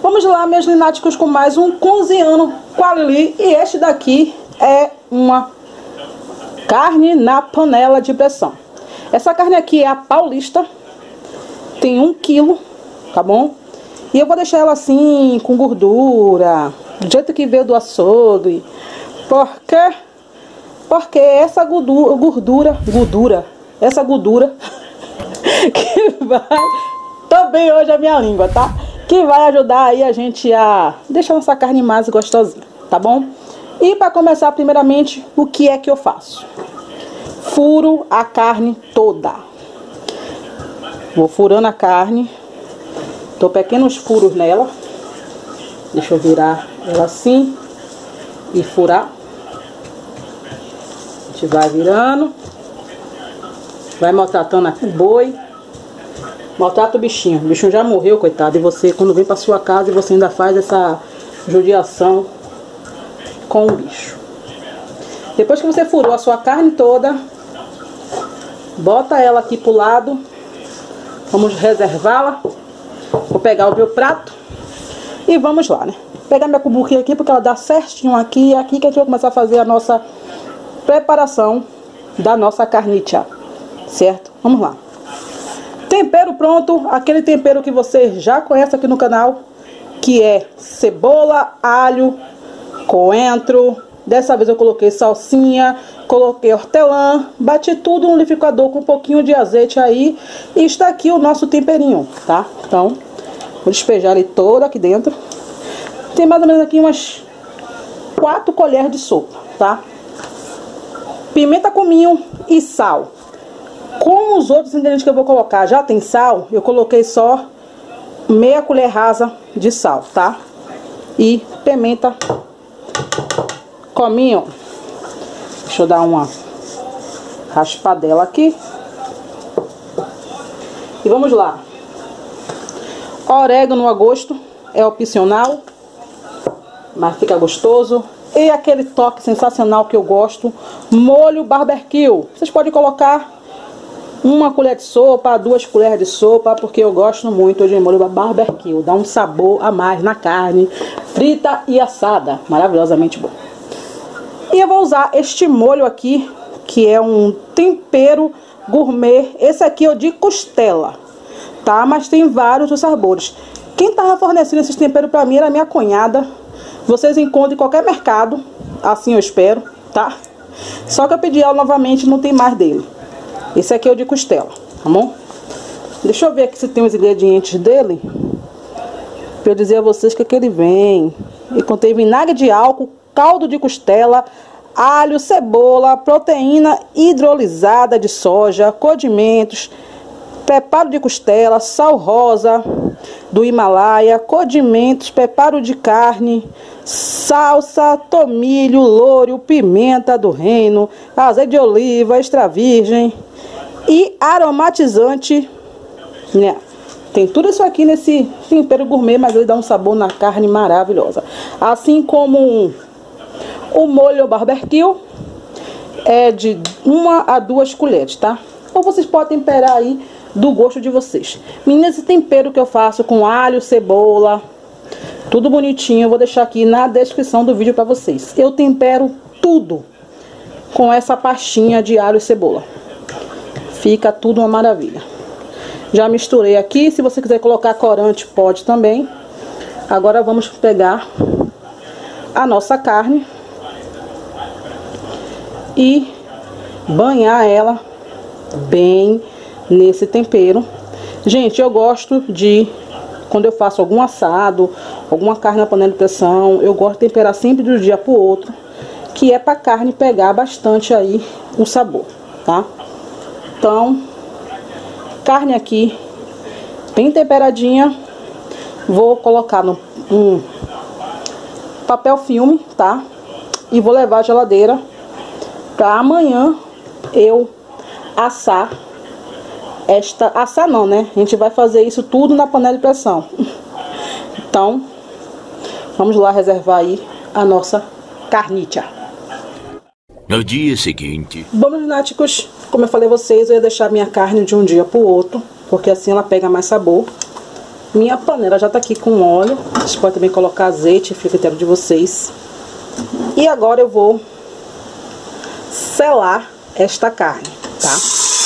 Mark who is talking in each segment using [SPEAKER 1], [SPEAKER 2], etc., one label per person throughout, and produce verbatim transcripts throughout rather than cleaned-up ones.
[SPEAKER 1] Vamos lá, meus lináticos, com mais um cozinhando com a Lili. E este daqui é uma carne na panela de pressão. Essa carne aqui é a paulista, tem um quilo, tá bom? E eu vou deixar ela assim, com gordura, do jeito que veio do açougue. Por quê? Porque essa gordura, gordura, gordura, essa gordura que vai... Tô bem hoje a minha língua, tá? Que vai ajudar aí a gente a deixar nossa carne mais gostosinha, tá bom? E para começar, primeiramente, o que é que eu faço? Furo a carne toda. Vou furando a carne. Dou pequenos furos nela. Deixa eu virar ela assim e furar. A gente vai virando. Vai maltratando aqui o boi. Maltrata o bichinho. O bichinho já morreu, coitado. E você, quando vem pra sua casa, e você ainda faz essa judiação com o bicho. Depois que você furou a sua carne toda, bota ela aqui pro lado. Vamos reservá-la. Vou pegar o meu prato e vamos lá, né? Vou pegar minha cubuquinha aqui, porque ela dá certinho aqui. E aqui que a gente vai começar a fazer a nossa preparação da nossa carniça, certo? Vamos lá. Tempero pronto, aquele tempero que você já conhece aqui no canal, que é cebola, alho, coentro. Dessa vez eu coloquei salsinha, coloquei hortelã, bati tudo no liquidificador com um pouquinho de azeite aí. E está aqui o nosso temperinho, tá? Então, vou despejar ele todo aqui dentro. Tem mais ou menos aqui umas quatro colheres de sopa, tá? Pimenta, cominho e sal. Como os outros ingredientes que eu vou colocar já tem sal, eu coloquei só meia colher rasa de sal, tá? E pimenta, cominho. Deixa eu dar uma raspadela aqui. E vamos lá. Orégano a gosto, é opcional, mas fica gostoso. E aquele toque sensacional que eu gosto, molho barbecue. Vocês podem colocar uma colher de sopa, duas colheres de sopa, porque eu gosto muito de molho barbecue. Dá um sabor a mais na carne, frita e assada. Maravilhosamente bom. E eu vou usar este molho aqui, que é um tempero gourmet. Esse aqui é o de costela, tá? Mas tem vários dos sabores. Quem tava fornecendo esses temperos pra mim era a minha cunhada. Vocês encontram em qualquer mercado, assim eu espero, tá? Só que eu pedi ela novamente, não tem mais dele. Esse aqui é o de costela, tá bom? Deixa eu ver aqui se tem os ingredientes dele, pra eu dizer a vocês o que, que ele vem. Ele contém vinagre de álcool, caldo de costela, alho, cebola, proteína hidrolisada de soja, condimentos, preparo de costela, sal rosa do Himalaia, condimentos, preparo de carne, salsa, tomilho, louro, pimenta do reino, azeite de oliva, extra virgem e aromatizante, né? Tem tudo isso aqui nesse tempero gourmet, mas ele dá um sabor na carne maravilhosa. Assim como o molho barbecue é de uma a duas colheres, tá? Ou vocês podem temperar aí do gosto de vocês. Meninas, esse tempero que eu faço com alho, cebola, tudo bonitinho, eu vou deixar aqui na descrição do vídeo pra vocês. Eu tempero tudo com essa pastinha de alho e cebola. Fica tudo uma maravilha. Já misturei aqui, se você quiser colocar corante, pode também. Agora vamos pegar a nossa carne e banhar ela bem nesse tempero. Gente, eu gosto de, quando eu faço algum assado, alguma carne na panela de pressão, eu gosto de temperar sempre de um dia pro outro, que é pra carne pegar bastante aí o sabor, tá? Então, carne aqui bem temperadinha, vou colocar no um papel filme, tá? E vou levar à geladeira pra amanhã eu assar esta, assar não, né? A gente vai fazer isso tudo na panela de pressão. Então, vamos lá reservar aí a nossa carniça.
[SPEAKER 2] No dia seguinte...
[SPEAKER 1] Bom, meus náticos, como eu falei a vocês, eu ia deixar minha carne de um dia pro outro, porque assim ela pega mais sabor. Minha panela já tá aqui com óleo. Vocês podem também colocar azeite, fica a critério de vocês. E agora eu vou selar esta carne, tá?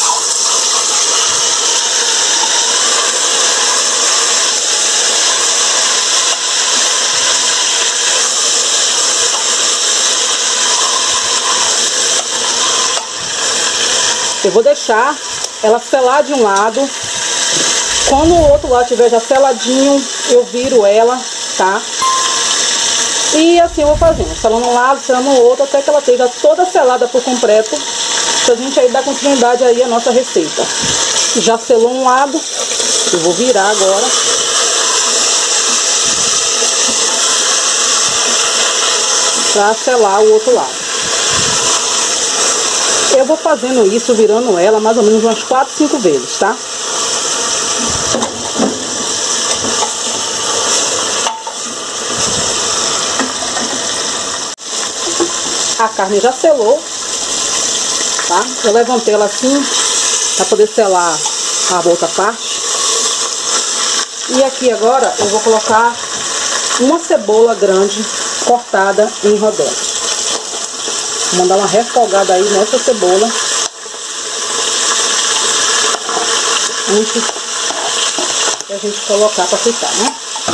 [SPEAKER 1] Eu vou deixar ela selar de um lado. Quando o outro lado estiver já seladinho, eu viro ela, tá? E assim eu vou fazendo, selando um lado, selando o outro, até que ela esteja toda selada por completo, pra gente aí dar continuidade aí à nossa receita. Já selou um lado, eu vou virar agora. Pra selar o outro lado. Eu vou fazendo isso, virando ela mais ou menos umas quatro, cinco vezes, tá? A carne já selou, tá? Eu levantei ela assim, para poder selar a outra parte. E aqui agora eu vou colocar uma cebola grande, cortada em rodelas. Vou mandar uma refogada aí nessa cebola. Antes de a gente colocar para fritar, né?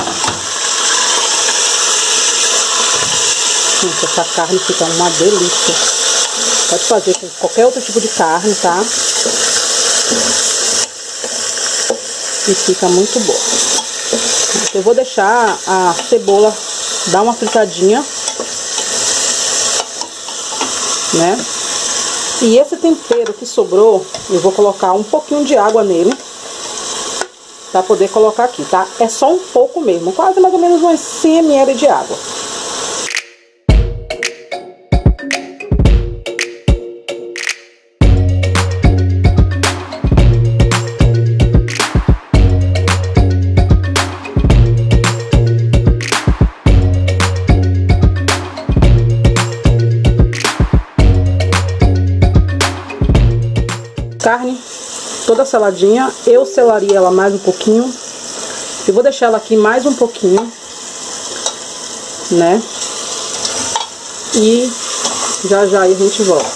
[SPEAKER 1] Gente, essa carne fica uma delícia. Pode fazer com qualquer outro tipo de carne, tá? E fica muito boa. Eu vou deixar a cebola dar uma fritadinha, né? E esse tempero que sobrou, eu vou colocar um pouquinho de água nele, pra poder colocar aqui, tá? É só um pouco mesmo, quase mais ou menos uns cem mililitros de água. Carne toda seladinha, eu selaria ela mais um pouquinho. Eu vou deixar ela aqui mais um pouquinho, né? E já já aí a gente volta.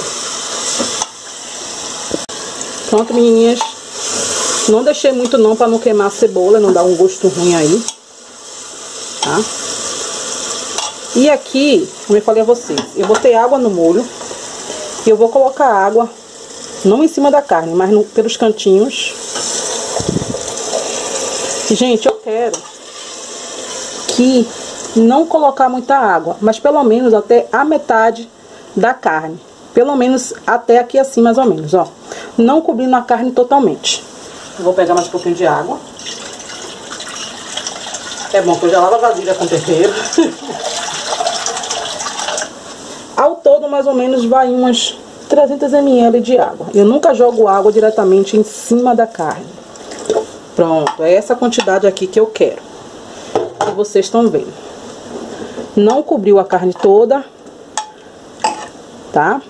[SPEAKER 1] Pronto, menininhas. Não deixei muito não, para não queimar a cebola, não dar um gosto ruim aí, tá? E aqui, como eu falei a vocês, eu botei água no molho. E eu vou colocar água não em cima da carne, mas no, pelos cantinhos. Gente, eu quero que não colocar muita água, mas pelo menos até a metade da carne. Pelo menos até aqui assim, mais ou menos, ó. Não cobrindo a carne totalmente. Eu vou pegar mais um pouquinho de água. É bom que eu já lavo a vasilha com tempero. Ao todo, mais ou menos, vai umas trezentos mililitros de água. Eu nunca jogo água diretamente em cima da carne. Pronto, é essa quantidade aqui que eu quero. Que vocês estão vendo. Não cobriu a carne toda, tá?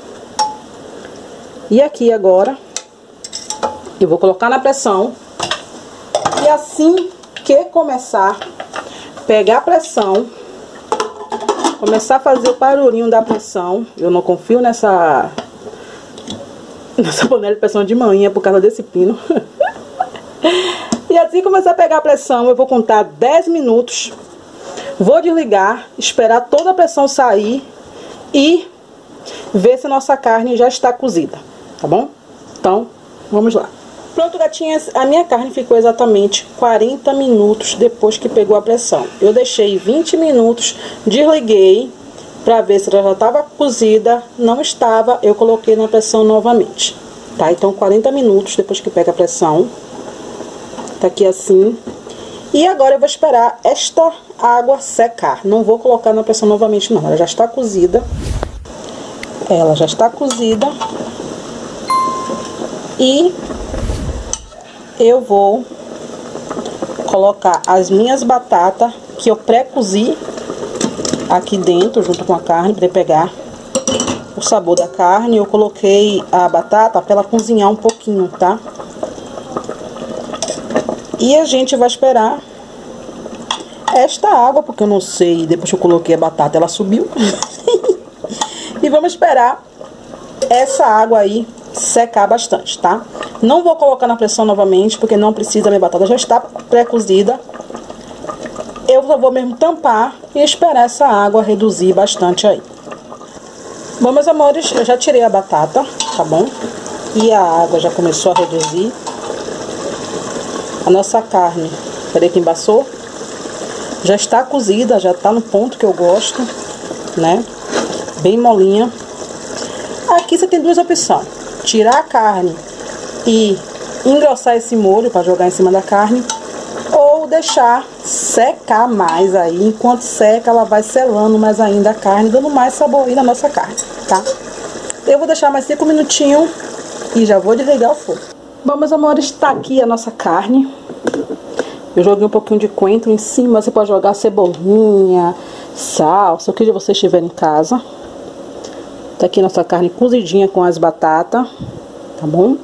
[SPEAKER 1] E aqui agora, eu vou colocar na pressão. E assim que começar a pegar a pressão, começar a fazer o barulhinho da pressão. Eu não confio nessa nessa panela de pressão de manhã por causa desse pino. E assim começar a pegar a pressão, eu vou contar dez minutos. Vou desligar, esperar toda a pressão sair e ver se nossa carne já está cozida, tá bom? Então, vamos lá. Pronto, gatinhas, a minha carne ficou exatamente quarenta minutos depois que pegou a pressão. Eu deixei vinte minutos, desliguei para ver se ela já estava cozida. Não estava, eu coloquei na pressão novamente, tá? Então, quarenta minutos depois que pega a pressão. Tá aqui assim. E agora eu vou esperar esta água secar. Não vou colocar na pressão novamente não, ela já está cozida. Ela já está cozida. E eu vou colocar as minhas batatas que eu pré-cozi aqui dentro, junto com a carne, para pegar o sabor da carne. Eu coloquei a batata para ela cozinhar um pouquinho, tá? E a gente vai esperar esta água, porque eu não sei, depois que eu coloquei a batata ela subiu. E vamos esperar essa água aí secar bastante, tá? Não vou colocar na pressão novamente, porque não precisa, minha batata já está pré-cozida. Eu só vou mesmo tampar e esperar essa água reduzir bastante aí. Bom, meus amores, eu já tirei a batata, tá bom? E a água já começou a reduzir. A nossa carne, peraí que embaçou, já está cozida, já está no ponto que eu gosto, né? Bem molinha. Aqui você tem duas opções: tirar a carne e engrossar esse molho para jogar em cima da carne, ou deixar secar mais aí. Enquanto seca, ela vai selando mais ainda a carne, dando mais sabor aí na nossa carne, tá? Eu vou deixar mais cinco minutinhos e já vou desligar o fogo. Bom, meus amores, tá aqui a nossa carne. Eu joguei um pouquinho de coentro em cima. Você pode jogar cebolinha, salsa, o que você estiver em casa. Tá aqui nossa carne cozidinha com as batatas, tá bom?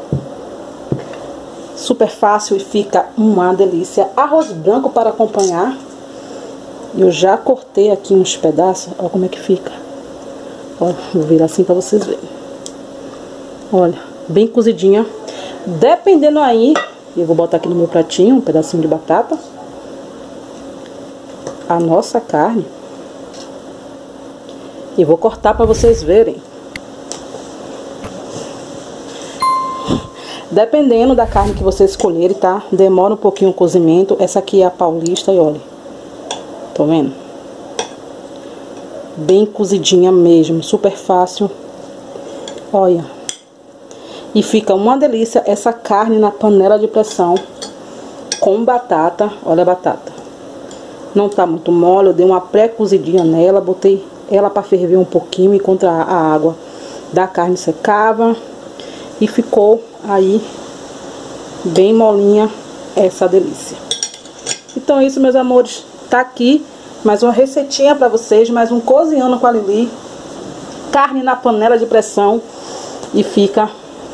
[SPEAKER 1] Super fácil e fica uma delícia. Arroz branco para acompanhar. Eu já cortei aqui uns pedaços. Olha como é que fica. Ó, vou virar assim para vocês verem. Olha, bem cozidinha. Dependendo aí, eu vou botar aqui no meu pratinho um pedacinho de batata. A nossa carne. E vou cortar para vocês verem. Dependendo da carne que você escolher, tá? Demora um pouquinho o cozimento. Essa aqui é a paulista e olha. Tá vendo? Bem cozidinha mesmo, super fácil. Olha. E fica uma delícia essa carne na panela de pressão com batata. Olha a batata. Não tá muito mole, eu dei uma pré-cozidinha nela, botei ela para ferver um pouquinho enquanto a água da carne secava. E ficou aí bem molinha essa delícia. Então é isso, meus amores. Tá aqui mais uma receitinha para vocês, mais um cozinhando com a Lili. Carne na panela de pressão. E fica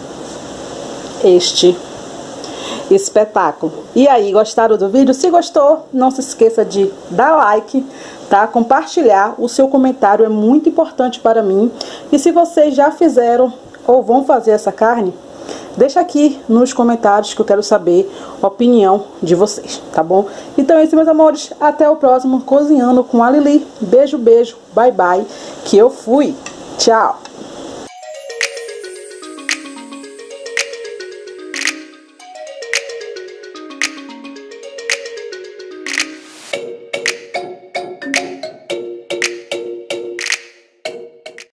[SPEAKER 1] este espetáculo. E aí, gostaram do vídeo? Se gostou, não se esqueça de dar like, tá? Compartilhar. O seu comentário é muito importante para mim. E se vocês já fizeram ou vão fazer essa carne, deixa aqui nos comentários que eu quero saber a opinião de vocês, tá bom? Então é isso, meus amores. Até o próximo Cozinhando com a Lili. Beijo, beijo. Bye, bye. Que eu fui. Tchau.